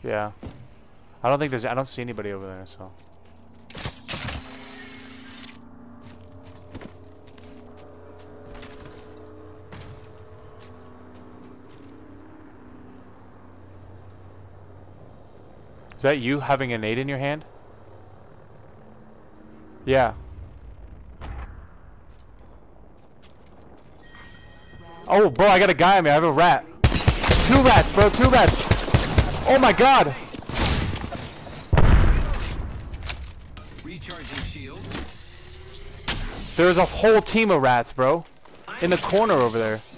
Yeah. I don't think there's. I don't see anybody over there. So. Is that you having a nade in your hand? Yeah. Oh, bro, I got a guy on me. I have a rat. 2 rats, bro. 2 rats. Oh my god. Recharging shields. There's a whole team of rats, bro. In the corner over there.